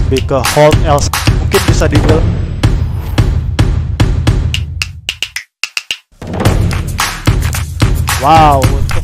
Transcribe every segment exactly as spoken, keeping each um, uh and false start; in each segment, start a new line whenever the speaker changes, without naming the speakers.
lebih ke hold L mungkin bisa dibilang. Wow.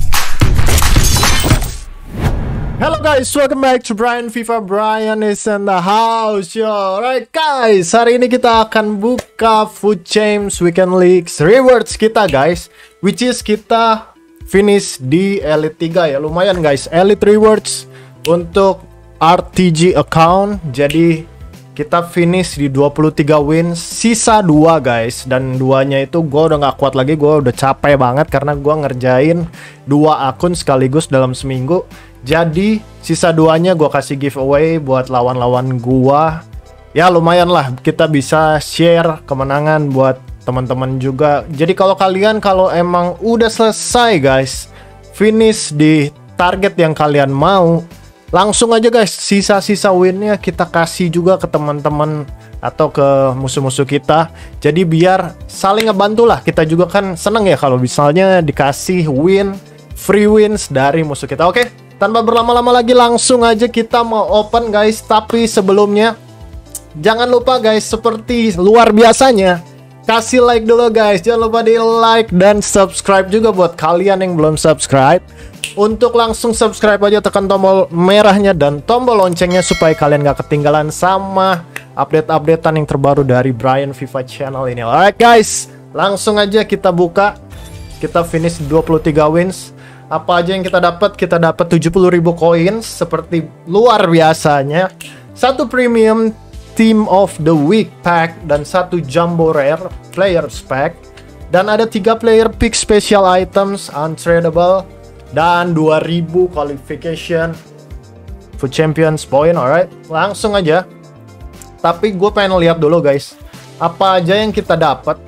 Hello guys, welcome back to Brian FIFA. Brian is in the house, yo. Alright guys, hari ini kita akan buka Food Champs Weekend Leagues rewards kita guys, which is kita finish di Elite tiga ya. Lumayan guys, Elite rewards untuk R T G account. Jadi kita finish di dua puluh tiga wins, sisa dua guys. Dan duanya itu gue udah gak kuat lagi, gue udah capek banget karena gue ngerjain dua akun sekaligus dalam seminggu. Jadi sisa duanya gue kasih giveaway buat lawan-lawan gue. Ya lumayan lah, kita bisa share kemenangan buat teman-teman juga. Jadi kalau kalian kalau emang udah selesai guys, finish di target yang kalian mau, langsung aja guys, sisa-sisa winnya kita kasih juga ke teman-teman atau ke musuh-musuh kita. Jadi biar saling ngebantu lah. Kita juga kan seneng ya kalau misalnya dikasih win, free wins dari musuh kita. Oke, tanpa berlama-lama lagi langsung aja kita mau open guys. Tapi sebelumnya jangan lupa guys, seperti luar biasanya, kasih like dulu guys. Jangan lupa di like dan subscribe juga buat kalian yang belum subscribe. Untuk langsung subscribe aja, tekan tombol merahnya dan tombol loncengnya supaya kalian gak ketinggalan sama update-updatean yang terbaru dari Brian FIFA channel ini. Alright guys, langsung aja kita buka. Kita finish dua puluh tiga wins. Apa aja yang kita dapat? Kita dapat tujuh puluh ribu koin seperti luar biasanya. Satu premium Team of the Week pack dan satu jumbo rare players pack. Dan ada tiga player pick special items untradeable. Dan dua ribu qualification Food Champions point. Alright, langsung aja. Tapi gue pengen lihat dulu guys, apa aja yang kita dapat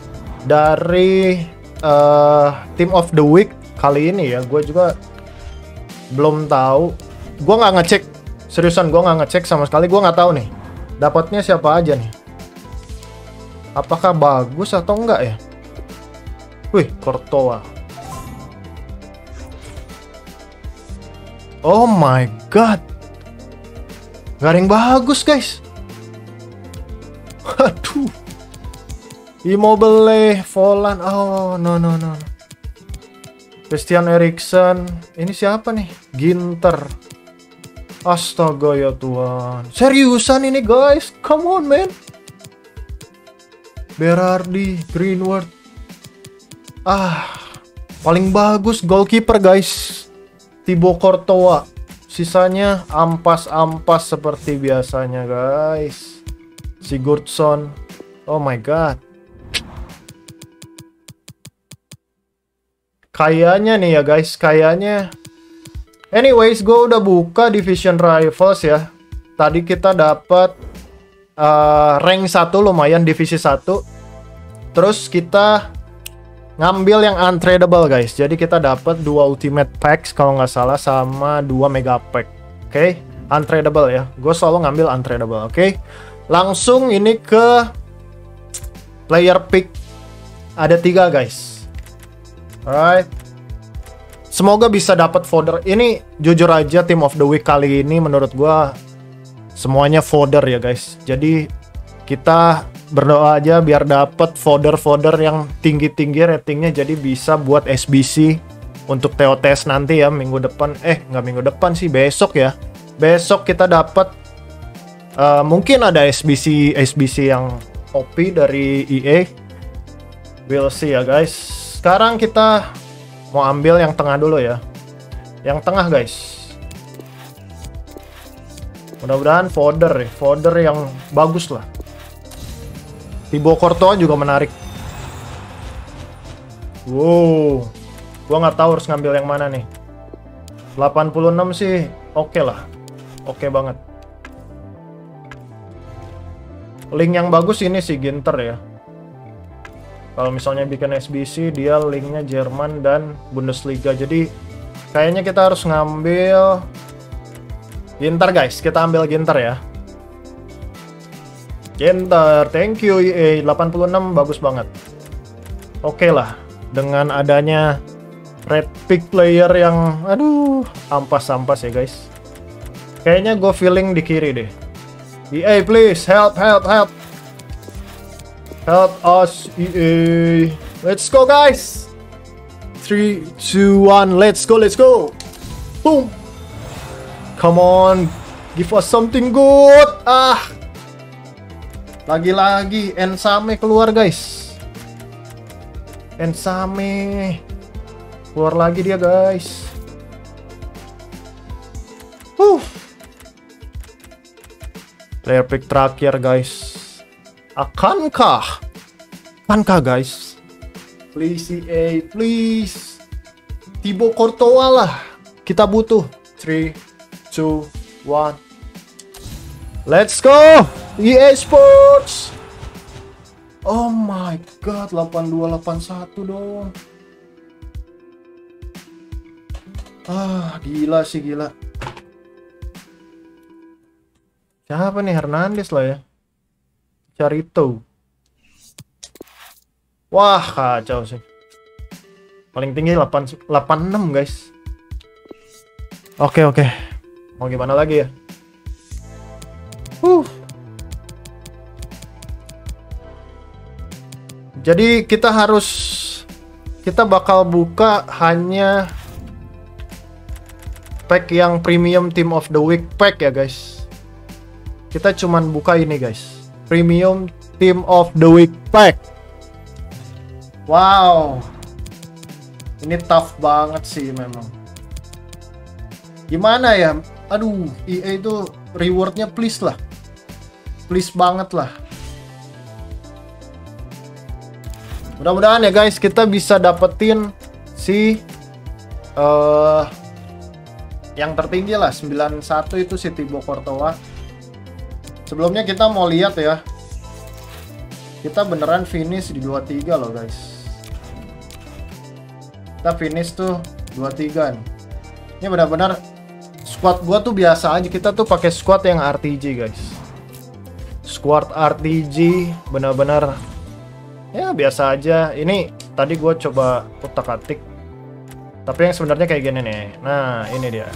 dari uh, Team of the Week kali ini ya. Gue juga belum tahu. Gue nggak ngecek, seriusan gue nggak ngecek sama sekali. Gue nggak tahu nih dapatnya siapa aja nih. Apakah bagus atau enggak ya? Wih, Courtois. Oh my god, gak ada yang bagus guys. Aduh, Immobile, Volan. Oh no no no. Christian Eriksen. Ini siapa nih? Ginter. Astaga ya Tuhan, seriusan ini guys. Come on man. Berardi, Greenwood. Ah, paling bagus goalkeeper guys, Thibaut Courtois. Sisanya ampas-ampas seperti biasanya guys. Sigurdsson. Oh my god. Kayaknya nih ya guys, kayaknya. Anyways, gue udah buka Division Rivals ya. Tadi kita dapat uh, rank satu, lumayan divisi satu. Terus kita ngambil yang untradeable guys. Jadi kita dapat dua ultimate packs kalau nggak salah sama dua mega pack. Oke, okay? Untradeable ya. Gue selalu ngambil untradeable. Oke, okay? Langsung ini ke player pick. Ada tiga guys. Alright. Semoga bisa dapat fodder. Ini jujur aja Team of the Week kali ini menurut gue semuanya fodder ya guys. Jadi kita berdoa aja biar dapat folder-folder yang tinggi-tinggi ratingnya, jadi bisa buat S B C untuk T O T S nanti ya minggu depan. Eh nggak minggu depan sih, besok ya. Besok kita dapat uh, mungkin ada S B C S B C yang O P dari E A. We'll see ya guys. Sekarang kita mau ambil yang tengah dulu ya. Yang tengah guys. Mudah-mudahan folder ya, folder yang bagus lah. Thibaut Courtois juga menarik. Wow, gua nggak tahu harus ngambil yang mana nih. delapan puluh enam sih, oke okay lah, oke okay banget. Link yang bagus ini sih Ginter ya. Kalau misalnya bikin S B C, dia linknya Jerman dan Bundesliga. Jadi kayaknya kita harus ngambil Ginter guys. Kita ambil Ginter ya. Ginter, thank you E A. delapan puluh enam bagus banget. Oke okay lah, dengan adanya red pick player yang aduh ampas-ampas ya guys. Kayaknya gue feeling di kiri deh. E A, please help, help, help. Help us, E A. Let's go, guys. Three, two, one. Let's go, let's go. Boom. Come on, give us something good. Ah, lagi-lagi Ensame keluar, guys. Ensame keluar lagi dia, guys. Huh. Player pick terakhir, guys. Akankah? Akankah, guys? Please E A, please. Thibaut Courtois lah. Kita butuh. Three, two, one. Let's go. E A Sports. Oh my god, delapan dua delapan satu dong. Ah, gila sih, gila. Siapa nih? Hernandez lah ya. Charito. Wah, kacau sih. Paling tinggi delapan delapan enam, guys. Oke, oke. Mau gimana lagi ya? Uh. Jadi kita harus kita bakal buka hanya pack yang premium team of the week pack ya, guys. Kita cuman buka ini, guys. Premium team of the week pack. Wow. Ini tough banget sih memang. Gimana ya? Aduh, E A itu rewardnya please lah. Please banget lah. Mudah-mudahan ya, guys, kita bisa dapetin si uh, yang tertinggi lah, sembilan satu itu si Thibaut Courtois. Sebelumnya kita mau lihat ya. Kita beneran finish di dua tiga loh, guys. Kita finish tuh dua tiga nih. Ini benar-benar squad gua tuh biasa aja. Kita tuh pakai squad yang R T G, guys. Squad R T G benar-benar ya biasa aja. Ini tadi gua coba utak-atik. Tapi yang sebenarnya kayak gini nih. Nah, ini dia.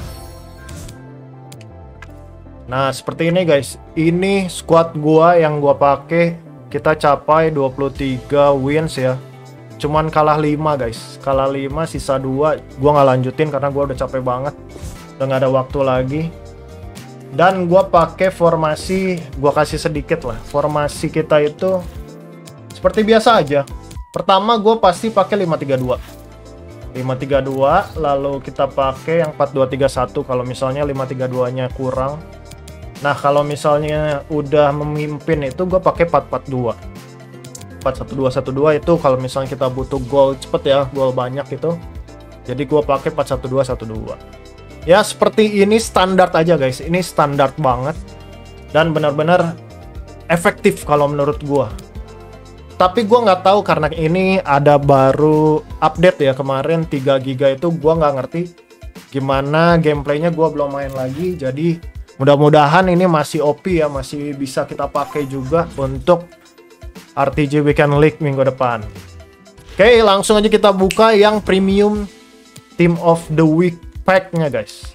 Nah, seperti ini, guys. Ini squad gua yang gua pakai. Kita capai dua puluh tiga wins ya. Cuman kalah lima, guys. Kalah lima, sisa dua. Gua nggak lanjutin karena gua udah capek banget. Udah nggak ada waktu lagi. Dan gua pakai formasi, gua kasih sedikit lah. Formasi kita itu seperti biasa aja. Pertama gua pasti pakai lima tiga dua. lima tiga dua, lalu kita pakai yang empat dua tiga satu kalau misalnya lima tiga dua-nya kurang. Nah, kalau misalnya udah memimpin itu gue pakai empat empat dua. empat satu dua satu dua itu kalau misalnya kita butuh gol cepet ya, gol banyak itu. Jadi gue pakai empat satu dua satu dua. Ya, seperti ini standar aja, guys. Ini standar banget dan benar-benar efektif kalau menurut gue. Tapi gue nggak tahu karena ini ada baru update ya kemarin tiga giga itu, gue nggak ngerti gimana gameplaynya, gue belum main lagi. Jadi mudah-mudahan ini masih O P ya, masih bisa kita pakai juga untuk R T G Weekend League minggu depan. Oke, langsung aja kita buka yang premium Team of the Week pack-nya, guys.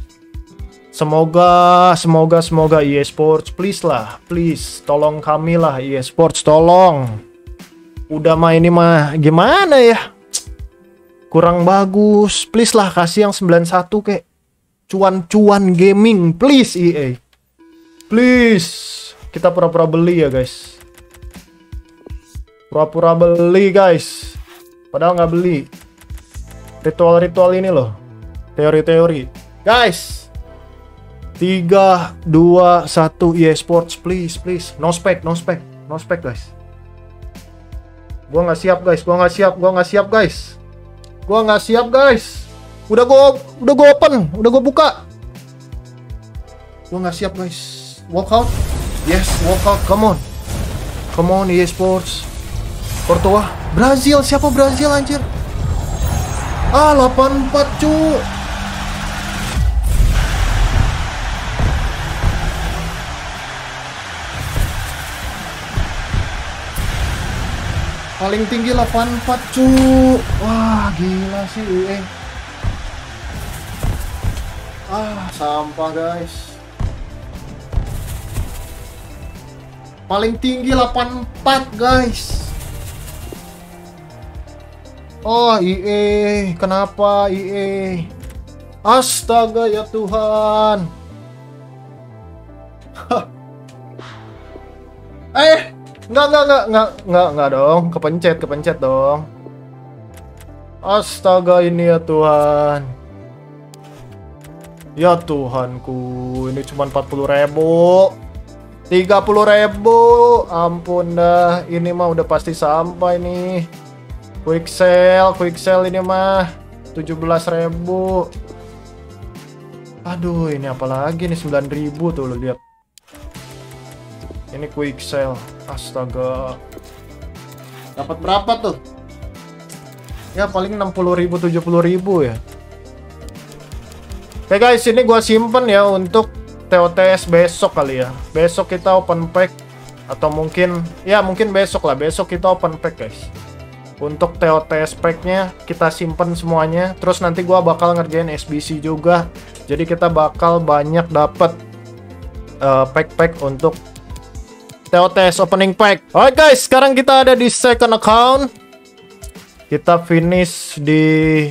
Semoga, semoga, semoga E A Sports, please lah, please, tolong kami lah E A Sports, tolong. Udah mah ini mah gimana ya? Kurang bagus, please lah kasih yang sembilan satu kek. Cuan-cuan gaming, please E A. Please. Kita pura-pura beli ya, guys. Pura-pura beli, guys. Padahal nggak beli. Ritual-ritual ini loh. Teori-teori. Guys. tiga, dua, satu E A Sports, please, please. No spec, no spec. No spec, guys. Gua nggak siap, guys. Gua nggak siap, gua nggak siap, guys. Gua nggak siap, guys. Udah gua udah gua open, udah gua buka. Gua nggak siap, guys. Walkout. Yes, walkout. Come on. Come on E A Sports. Courtois. Brazil, siapa Brazil anjir? Ah, delapan empat, cu. Paling tinggi delapan empat, cu. Wah, gila sih E A. Ah, sampah, guys. Paling tinggi delapan puluh empat guys. Oh E A, kenapa E A? Astaga ya Tuhan. eh, enggak enggak enggak enggak enggak enggak dong, kepencet kepencet dong. Astaga ini ya Tuhan. Ya Tuhanku, ini cuma empat puluh ribu, tiga puluh ribu, ampun dah. Ini mah udah pasti sampai nih. Quick sale, quick sale ini mah tujuh belas ribu. Aduh, ini apalagi nih sembilan ribu tuh lo lihat. Ini quick sale. Astaga. Dapat berapa tuh? Ya paling enam puluh ribu, tujuh puluh ribu ya. Oke guys, ini gua simpen ya untuk T O T S besok kali ya. Besok kita open pack atau mungkin ya mungkin besok lah. Besok kita open pack guys. Untuk T O T S pack-nya kita simpen semuanya. Terus nanti gua bakal ngerjain S B C juga. Jadi kita bakal banyak dapat uh, pack-pack untuk T O T S opening pack. Alright guys, sekarang kita ada di second account. Kita finish di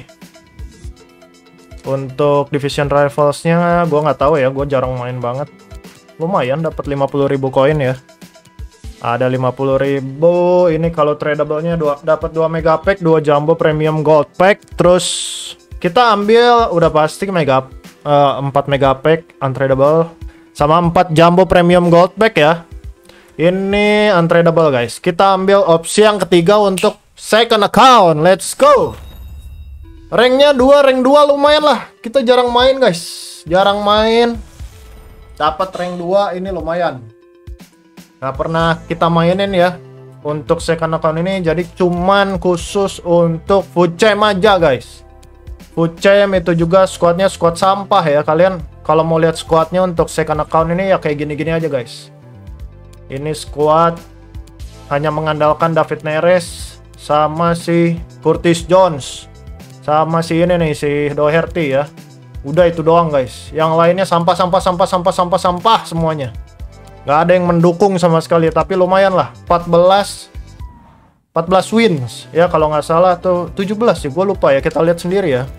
untuk Division Rivals-nya gue nggak tahu ya, gue jarang main banget. Lumayan dapat lima puluh ribu koin ya. Ada lima puluh ribu. Ini kalau tradable-nya dapat dua mega pack, dua jumbo premium gold pack. Terus kita ambil udah pasti mega uh, empat mega pack untradable sama empat jumbo premium gold pack ya. Ini untradable guys. Kita ambil opsi yang ketiga untuk second account. Let's go. Ranknya dua, rank dua lumayan lah. Kita jarang main guys. Jarang main. Dapat rank dua ini lumayan. Gak pernah kita mainin ya untuk second account ini. Jadi cuman khusus untuk food chain aja guys. Food chain itu juga squadnya squad sampah ya. Kalian kalau mau lihat squadnya untuk second account ini ya kayak gini-gini aja guys. Ini squad hanya mengandalkan David Neres sama si Curtis Jones. Sama si ini nih, si Doherty ya. Udah itu doang guys. Yang lainnya sampah, sampah, sampah, sampah, sampah, sampah semuanya. Gak ada yang mendukung sama sekali. Tapi lumayan lah. empat belas wins. Ya kalau nggak salah tuh tujuh belas sih. Gue lupa ya. Kita lihat sendiri ya.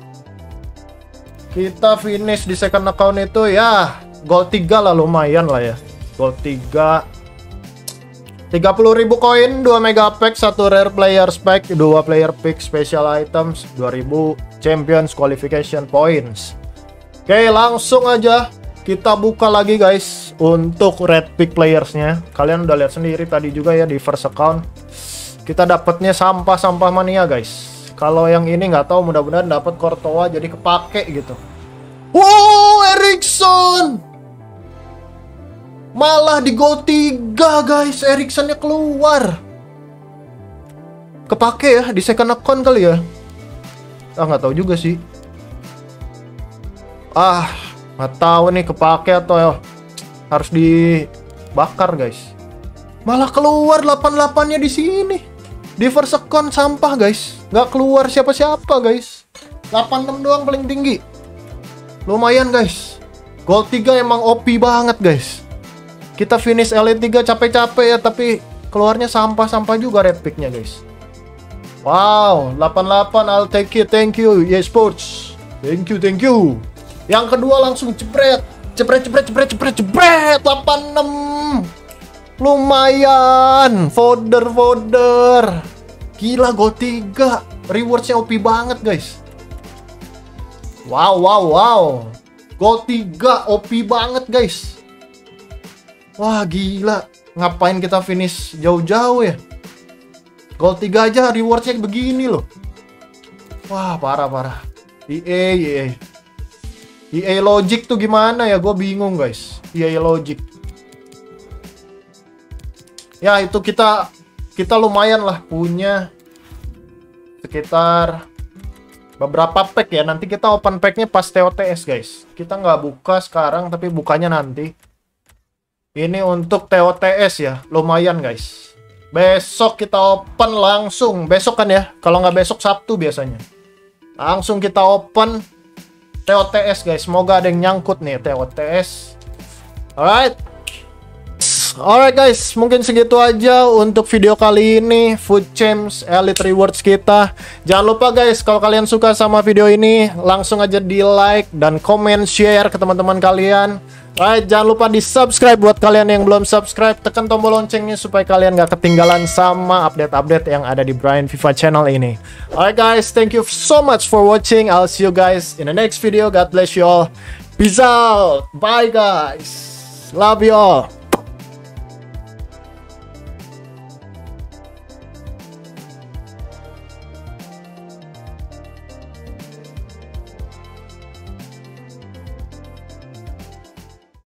Kita finish di second account itu ya. Gold tiga lah lumayan lah ya. Gold tiga. tiga puluh ribu koin, dua mega pack, satu rare player pack, dua player pick special items, dua ribu champions qualification points. Oke, langsung aja kita buka lagi guys untuk red pick playersnya. Kalian udah lihat sendiri tadi juga ya di first account. Kita dapatnya sampah-sampah mania guys. Kalau yang ini nggak tahu, mudah-mudahan dapat Courtois jadi kepake gitu. Wow, Erikson! Malah di gold tiga guys, Eriksennya keluar. Kepake ya di second account kali ya. Ah nggak tahu juga sih. Ah nggak tahu nih kepake atau ya, harus dibakar guys. Malah keluar delapan puluh delapan-nya di sini. Di first account sampah guys. Nggak keluar siapa-siapa guys. delapan puluh enam doang paling tinggi. Lumayan guys. Gold tiga emang O P banget guys. Kita finish Elite tiga capek-capek ya, tapi keluarnya sampah-sampah juga red pick-nya guys. Wow, delapan puluh delapan, I'll take it, thank you, E A Sports. Thank you, thank you. Yang kedua langsung cepret, cepret, cepret, cepret, cepret, cepret, delapan puluh enam. Lumayan, folder, folder. Gila, gold tiga, rewards-nya O P banget guys. Wow, wow, wow. Gold tiga, O P banget guys. Wah gila, ngapain kita finish jauh-jauh ya? Gold tiga aja rewardnya begini loh. Wah parah-parah. E A, E A E A Logic tuh gimana ya? Gue bingung guys. E A Logic. Ya itu kita Kita lumayan lah punya sekitar beberapa pack ya. Nanti kita open packnya pas T O T S guys. Kita nggak buka sekarang tapi bukanya nanti. Ini untuk T O T S ya, lumayan guys. Besok kita open langsung. Besok kan ya, kalau nggak besok Sabtu biasanya. Langsung kita open T O T S guys. Semoga ada yang nyangkut nih T O T S. Alright. alright guys, mungkin segitu aja untuk video kali ini, Food Champs Elite Rewards kita. Jangan lupa guys, kalau kalian suka sama video ini, langsung aja di like dan komen, share ke teman-teman kalian. Alright, jangan lupa di subscribe buat kalian yang belum subscribe. Tekan tombol loncengnya supaya kalian gak ketinggalan sama update-update yang ada di Brian FIFA channel ini. Alright guys, thank you so much for watching. I'll see you guys in the next video. God bless you all. Peace out. Bye guys. Love you all.